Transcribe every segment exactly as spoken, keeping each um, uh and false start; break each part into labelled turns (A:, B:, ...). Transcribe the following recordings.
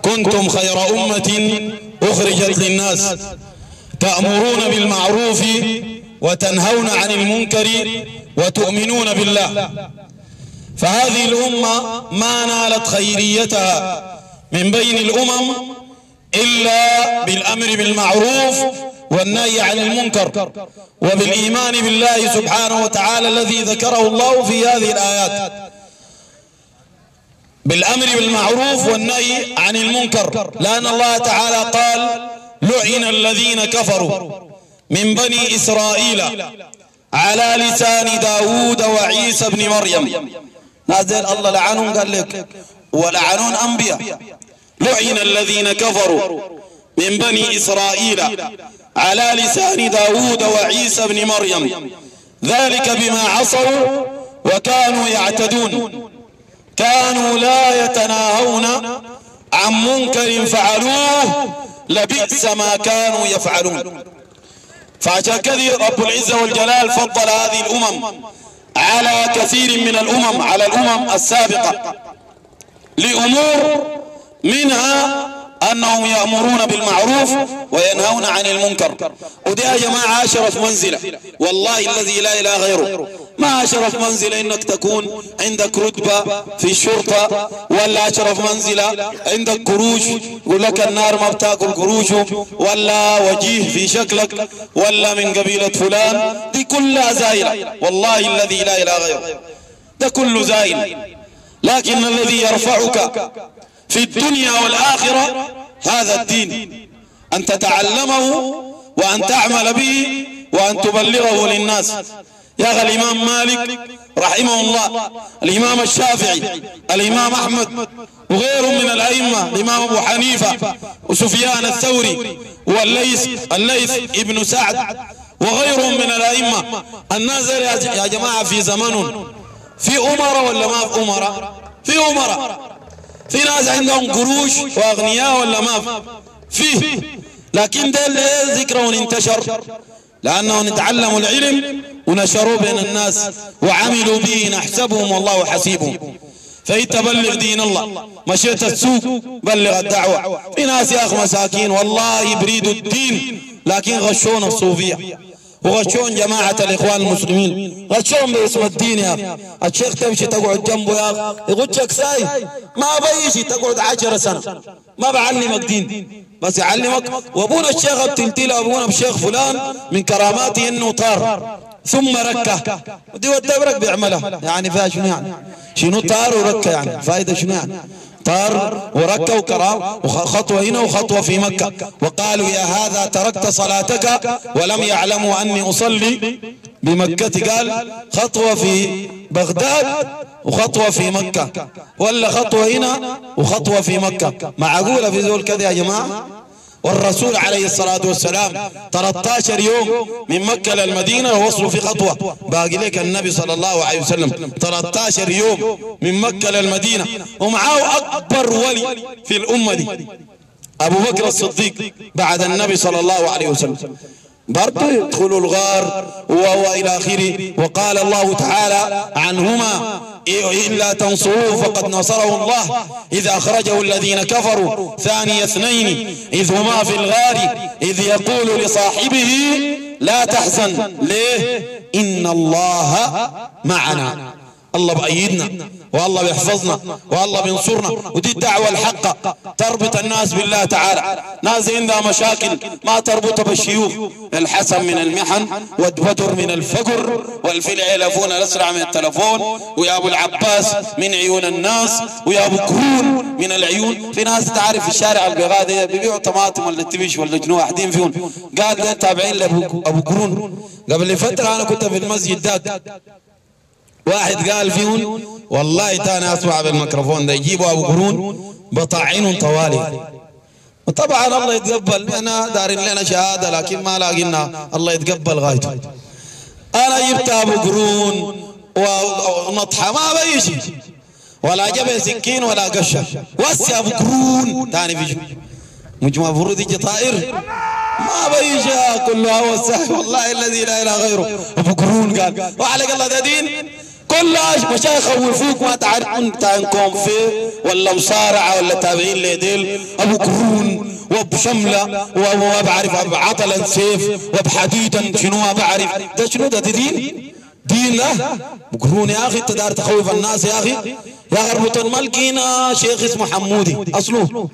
A: كنتم خير أمة أخرجت للناس تأمرون بالمعروف وتنهون عن المنكر وتؤمنون بالله. فهذه الأمة ما نالت خيريتها من بين الأمم إلا بالأمر بالمعروف والنهي عن المنكر وبالإيمان بالله سبحانه وتعالى الذي ذكره الله في هذه الآيات، بالأمر بالمعروف والنهي عن المنكر، لأن الله تعالى قال لعن الذين كفروا من بني إسرائيل على لسان داود وعيسى بن مريم. نازل الله لعنهم، قال لك ولعنون أنبياء. لعن الذين كفروا من بني إسرائيل على لسان داود وعيسى بن مريم ذلك بما عصوا وكانوا يعتدون، كانوا لا يتناهون عن منكر فعلوه لبئس ما كانوا يفعلون. فعشان كذا رب العزة والجلال فضل هذه الأمم على كثير من الأمم، على الأمم السابقة، لأمور منها أنهم يأمرون بالمعروف وينهون عن المنكر. ودي يا جماعة أشرف منزلة، والله الذي لا إله غيره، ما أشرف منزلة إنك تكون عندك رتبة في الشرطة، ولا أشرف منزلة عندك قروش يقول لك النار ما بتاكل قروشه، ولا وجيه في شكلك، ولا من قبيلة فلان. دي كلها زائلة، والله الذي لا إله غيره، ده كله زائل. لكن الذي يرفعك في الدنيا والآخرة هذا الدين، أن تتعلمه وأن تعمل به وأن تبلغه للناس. يا أخي الإمام مالك رحمه الله، الإمام الشافعي، الإمام احمد وغيرهم من الأئمة، الإمام أبو حنيفة وسفيان الثوري والليث الليث ابن سعد وغيرهم من الأئمة. الناس يا جماعة في زمن في أمراء ولا ما في أمراء؟ في أمراء، في ناس عندهم قروش واغنياء ولا ما فيه، لكن ده اللي ذكرهم انتشر لأنهم تعلموا العلم ونشروه بين الناس وعملوا به نحسبهم والله حسيبهم. فإنت بلغ دين الله، مشيت السوق بلغ الدعوة. في ناس يا أخ مساكين والله يبريدوا الدين لكن غشون الصوفية وغشون جماعة الإخوان المسلمين، غشون باسم الدين. يا الشيخ تمشي تقعد جنبه يا يقول لك ساي ما بيجي تقعد عشر سنة ما بعلمك دين، بس يعلمك. وابونا الشيخ التلتيل ابونا الشيخ فلان من كراماته انه طار ثم ركه، ودي والدبرك بيعملها يعني فيها شنو يعني؟ شنو طار وركه يعني؟ فائده شنو يعني؟ طار وركه وكرام وخطوه هنا وخطوه في مكه. وقالوا يا هذا تركت صلاتك ولم يعلموا اني اصلي بمكه. قال خطوه في بغداد وخطوه في مكه، ولا خطوه هنا وخطوه في مكه. معقوله في ذول كذا يا جماعه؟ والرسول عليه الصلاة والسلام ثلاثة عشر يوم من مكة للمدينة ووصلوا في خطوة. باقي لك النبي صلى الله عليه وسلم ثلاثة عشر يوم من مكة للمدينة ومعه أكبر ولي في الأمة دي أبو بكر الصديق بعد النبي صلى الله عليه وسلم، برضه يدخلوا الغار وهو إلى آخره. وقال الله تعالى عنهما إلا تنصروه فقد نصره الله إذ أخرجه الذين كفروا ثاني اثنين إذ هما في الغار إذ يقول لصاحبه لا تحزن. ليه؟ إن الله معنا. الله بأيدنا والله بيحفظنا والله بينصرنا. ودي الدعوة الحقة تربط الناس بالله تعالى. ناس عندها مشاكل ما تربط بالشيوخ، الحسن من المحن والبدر من الفقر والفلع يلفون الأسرع من التلفون، ويا أبو العباس من عيون الناس، ويا أبو قرون من العيون. في ناس تعرف في الشارع البغادة بيبيعوا طماطم ولا تبيش ولا جنوح واحدين فيهم، قال ده تابعين لأبو قرون. قبل فترة أنا كنت في المسجد داك، واحد قال فيهم والله تاني اسمع بالميكروفون ده يجيبوا ابو قرون بطاعين طوالي. وطبعا الله يتقبل، انا دارين لنا شهاده لكن ما لاقينا الله يتقبل غايته. انا جبت ابو قرون ونطحه ما بيجي ولا جاب سكين ولا قشه، وسي ابو قرون ثاني بيجي مجموعه فرود يجي طائر ما بيجي كله هو السهل. والله الذي لا اله غيره ابو قرون قال وعلى الله ده دين. كل مشايخ يخوفوك ما تعرف انت انكم في ولا مصارعه ولا تابعين لديل ابو قرون وابو شمله وما بعرف ابو عطلا سيف وابو حديدا شنو ما بعرف ده شنو ده دين دين ده قرون يا اخي انت دار تخوف الناس يا اخي يا غربة الملكينا شيخ اسمه حمودي اصله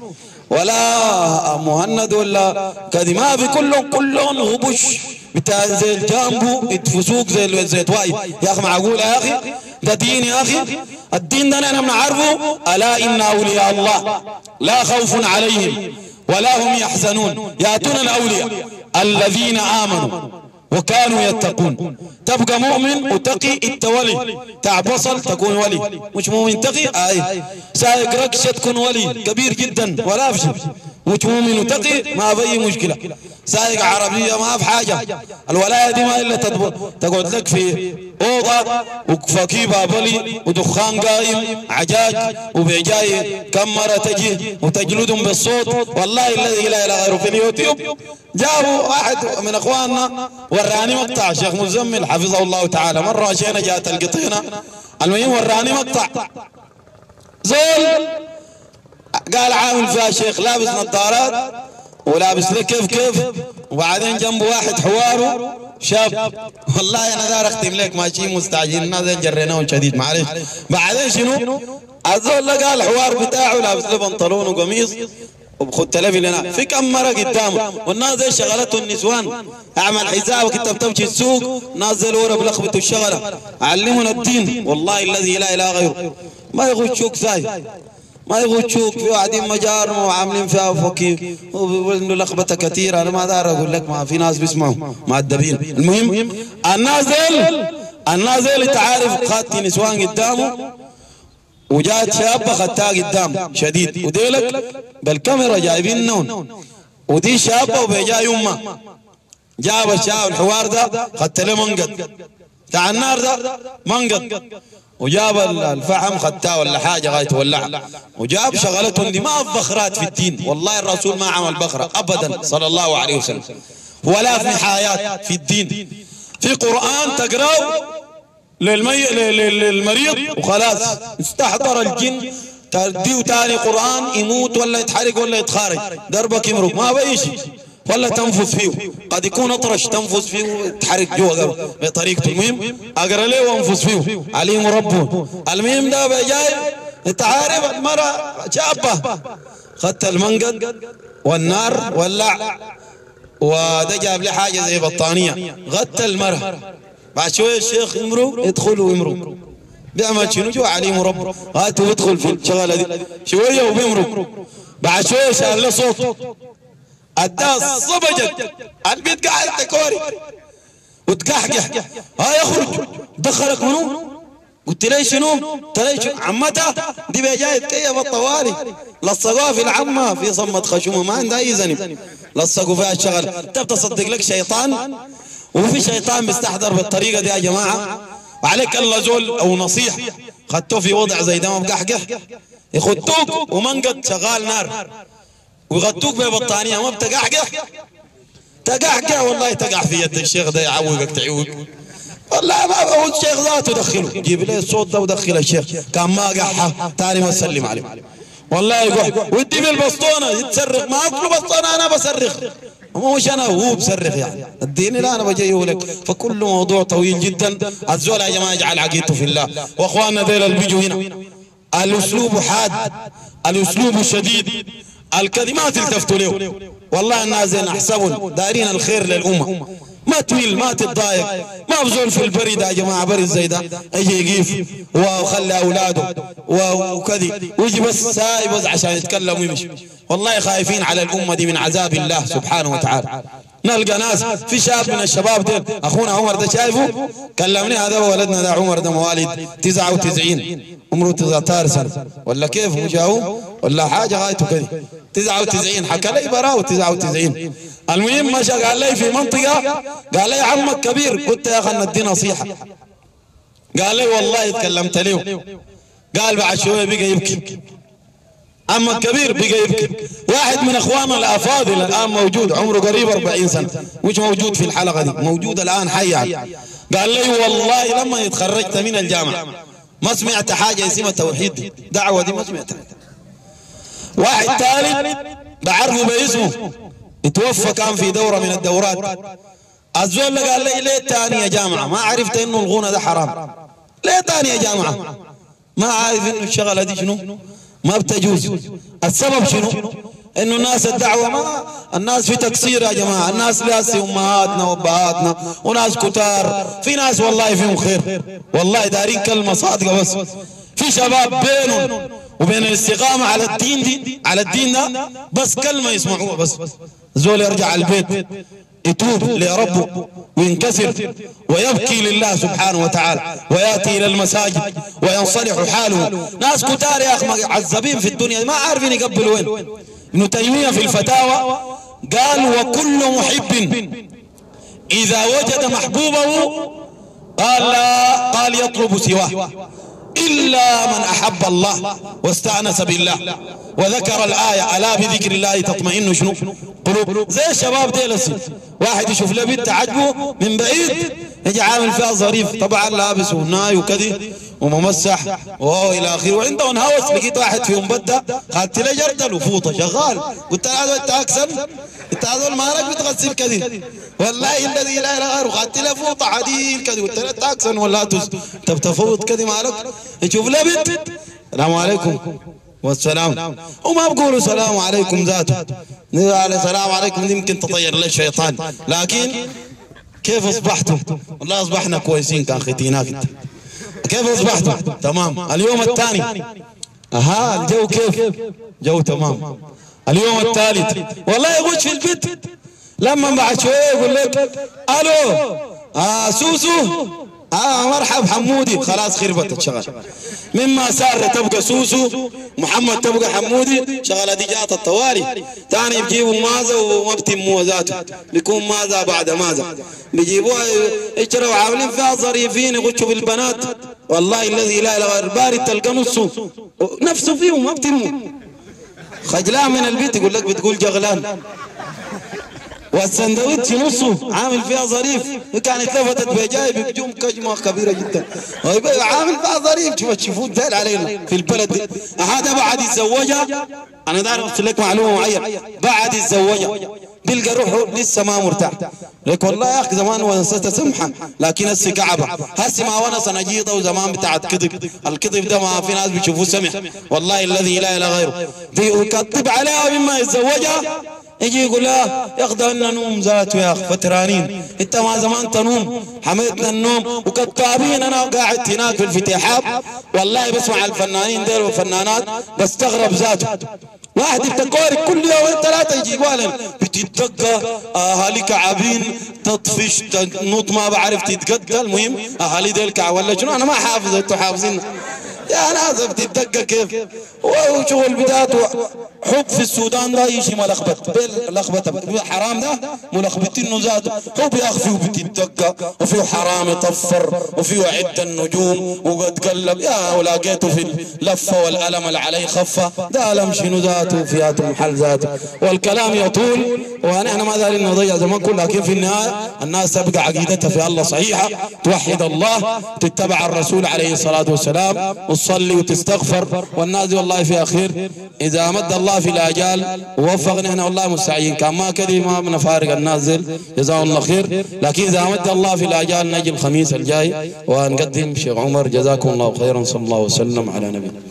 A: ولا مهند ولا كذي ما في كلهم كلهم غبش بتاع زي الجامبو يتفسوق زي زي تواي يا اخي معقول يا اخي ده دين يا اخي الدين ده انا بنعرفه الا ان اولياء الله لا خوف عليهم ولا هم يحزنون ياتون الاولياء الذين امنوا وكانوا يتقون تبقى مؤمن وتقي التولي تعبصل تكون ولي مش مؤمن تقي اي سايق ركشة تكون ولي كبير جدا ولا في مش مؤمن وتقي ما في مشكله سايق عربيه ما في حاجه الولايه دي ما الا تقعد لك في اوضه وفكيبه بلي ودخان قايم عجاج وبيجاي كمره تجي وتجلدهم بالصوت والله الذي لا اله غيره في اليوتيوب جابوا واحد من اخواننا وراني مقطع شيخ مزمل حفظه الله تعالى مره مشينا جات القطينه المهم وراني مقطع زول قال عامل فيها شيخ لابس نظارات ولابس له كيف كيف وبعدين جنبه واحد حواره شاب والله انا دار اختم لك ماشي مستعجل الناس جريناهم شديد معلش بعدين شنو؟ الزول قال الحوار بتاعه لابس له بنطلون وقميص وبخد تلفي لنا في كاميرا قدامه والناس زي شغلته النسوان اعمل حسابك انت بتمشي السوق ناس زي الورا بلخبطوا الشغله علمونا الدين والله الذي لا اله غيره ما يغشوك ساي ما يغشوك في واحدين مجار وعاملين فيها فكي وانه لخبطه كثيره انا ما دار اقول لك ما في ناس بيسمعوا مؤدبين المهم النازل النازل انت عارف خاتي نسوان قدامه وجات شابه خدتها قدام شديد وديلك بالكاميرا جايبين نون ودي شابه وبيجاي امها جاب الشاب الحوار ده خدت له منقد بتاع النار ده منقد وجاب الفحم خدتها ولا حاجه غايه تولع وجاب شغلتهم دي ما البخرات في الدين والله الرسول ما عمل بخره ابدا صلى الله عليه وسلم ولا في نحايات في الدين في قران تقراه للمي... للمريض وخلاص استحضر الجن تديه تاني قرآن يموت ولا يتحرق ولا يتخارج دربك يمرق ما بيشي ولا تنفذ فيه قد يكون اطرش تنفذ فيه وتحرق جوا بطريقته المهم اقرا له وانفذ فيه عليم ربه المهم ده بجاي انت عارف المرأة شابة خدت المنقد والنار ولع وده جاب لي حاجة زي بطانية غطى المرأة بعد شوية الشيخ يمرق يدخل ويمرق بيعمل شنو جو عليم رب هاتوا يدخل في الشغلة دي شوية وبيمرق بعد شوية شال له صوت أداه صبجت البيت قاعد تكوري وتكحكح ها يخرج دخلك منو؟ قلت لي شنو؟ قلت لي عمتها دي بجاي تكيف الطوالي لصقوها في العمة في صمت خشومة ما عندها أي ذنب لصقوا فيها الشغل أنت بتصدق لك شيطان وفي شيطان بيستحضر بالطريقة دي يا جماعة وعليك الله زول أو نصيح خدتوه في وضع زي ده مبقحقح يخدوك ومنقد شغال نار ويغطوك ببطانية ما بتقحقح تقحقح والله تقع في يد الشيخ ده يعوقك تعوق والله ما بقول الشيخ ذاته دخله جيب لي الصوت ده ودخل الشيخ كان ما قحها تاني ما تسلم عليه والله يقول ودي بالبسطونة يتصرخ ما أطلب بسطونة أنا بصرخ مش أنا هو بصرخ يعني الدين لا أنا بجيه لك فكل موضوع طويل جدا الزول يا جماعة يجعل عقيدته في الله وأخواننا ذيل اللي بيجوا هنا الأسلوب حاد الأسلوب شديد الكلمات التفتوا له والله الناس زين أحسبهم دارين الخير للأمة ما تميل ما تتضايق ما بزول في البريد يا جماعه بريد زي ده يجي يقيف وخلي اولاده وكذي ويجي بس ساي بس عشان يتكلم ويمشي والله خايفين على الامه دي من عذاب الله سبحانه وتعالى نلقى ناس في شاب من الشباب ده اخونا عمر ده شايفه كلمني هذا ولدنا ده عمر ده مواليد تسعة وتسعين عمره تسعة عشر سنه ولا كيف وجاهه ولا حاجه غايته كذي تسعة وتسعين حكى لي براو تسعة وتسعين المهم مشى قال لي في منطقه قال لي عمك كبير قلت يا اخي ندي نصيحه قال لي والله تكلمت له قال بعد شويه بقى يبكي عمك كبير بقى يبكي واحد من اخواننا الافاضل الان موجود عمره قريب أربعين سنه مش موجود في الحلقه دي موجود الان حي يعني قال لي والله لما اتخرجت من الجامعة ما سمعت حاجة اسمها التوحيد، دعوة دي ما سمعتها. واحد ثالث بعرفه باسمه اتوفى كان في دورة من الدورات، الزول قال لي ليه تاني يا جامعة؟ ما عرفت انه الغنى ده حرام. ليه تاني يا جامعة؟ ما عارف انه الشغلة دي شنو؟ ما بتجوز. السبب شنو؟ انه الناس الدعوة ما الناس في تقصير يا جماعة، الناس لاسي امهاتنا وابهاتنا وناس كتار، في ناس والله فيهم خير والله دارين كلمة صادقة، بس في شباب بينهم وبين الاستقامة على الدين دي على الدين ده بس كلمة يسمعوها، بس زول يرجع البيت يتوب لربه وينكسر ويبكي لله سبحانه وتعالى وياتي الى المساجد وينصلح حاله. ناس كتار يا اخي معذبين في الدنيا ما عارفين يقبلوا وين. ابن تيمية في الفتاوى قال وكل محب اذا وجد محبوبه قال لا قال يطلب سواه إلا من أحب الله واستأنس بالله وذكر الآية ألا بذكر الله تطمئن شنو قلوب. زي الشباب ديل واحد يشوف له بنت عجبه من بعيد يجي عامل فيها ظريف، طبعا لابس وناي وكذا وممسح وهو الى اخره، وعنده هوس. لقيت واحد فيهم بدا خدت له جردل وفوطه شغال، قلت له هذا انت اكسن انت هذول مالك بتغسل كذا والله الذي لا اله الا غيره، خدت له فوطه عديل كذا قلت له انت اكسن ولا تس انت بتفوت كذا مالك. يشوف له بنت السلام عليكم والسلام وما بقولوا سلام عليكم ذاته، السلام عليكم يمكن تطير له الشيطان، لكن كيف اصبحتوا؟ والله اصبحنا كويسين كان ختيناك انت. كيف اصبحتوا؟ تمام. اليوم الثاني اها الجو كيف؟ جو تمام. اليوم الثالث والله يغش في البيت، لما بعد شويه يقول لك الو اه سوسو اه مرحب حمودي، خلاص خربت الشغل. مما سار تبقى سوسو محمد تبقى حمودي، شغله دي جات الطوالي. ثاني بيجيبوا مازا وما بتموا ذاته، بيكون مازا بعد مازا بيجيبوها يشتروا عاملين فيها ظريفين يغشوا في البنات، والله الذي لا اله الا هو بارد تلقى نصه نفسه فيهم ما بتموا. خجلان من البيت يقول لك بتقول جغلان، والسندوتش نصه عامل فيها ظريف، كانت لفتت بجاي بجوم كجمه كبيره جدا عامل فيها ظريف. شوف تشوفوه زال علينا في البلد دي. هذا بعد يتزوجها انا داير اقول لك معلومه معينه، بعد يتزوجها بيلقى روحه لسه ما مرتاح. لك والله يا اخي زمان ونست سمحه لكن هسه كعبه، هسه ما ونس نجيطه وزمان بتاعت كذب، الكذب ده ما في ناس بيشوفوه سمح، والله الذي لا اله غيره بيكذب عليها مما يتزوجها يجي يقول لا ياخذنا نوم ذاته يا اخي فترانين، انت ما زمان تنوم حميتنا النوم وكتابين. انا قاعد هناك في الفتيحات والله بسمع الفنانين ديل والفنانات بستغرب ذاته، واحد يفتكوري كل يومين ثلاثه يجي يقول بتتدقى اهالي كعبين تطفش تنط ما بعرف تتقدى، المهم اهالي ديل كعب ولا شنو انا ما حافظ انتوا حافظين يا ناس بتتدقى كيف. وشغل بدايته حب في السودان ده يجي ملخبط لخبطه حرام ده ملخبطين ذاته، حب يا اخي فيه بتتدقى وفيه حرام يطفر وفيه عد النجوم وقد قلب يا ولاقيته في اللفه والالم اللي عليه خفه، ده الم شنو ذاته فياته محل ذاته. والكلام يطول ونحن ما دارين نضيع زمان كله، لكن في النهايه الناس تبقى عقيدتها في الله صحيحه، توحد الله تتبع الرسول عليه الصلاه والسلام وتصلي وتستغفر، والناس دي والله فيها خير. اذا مد الله في الاجال ووفقنا احنا والله مستعين، كان ما كذي ما بنفارق الناس ديل جزاهم الله خير، لكن اذا مد الله في الاجال نجي الخميس الجاي ونقدم شيخ عمر جزاكم الله خيرا. صلى الله وسلم على نبينا.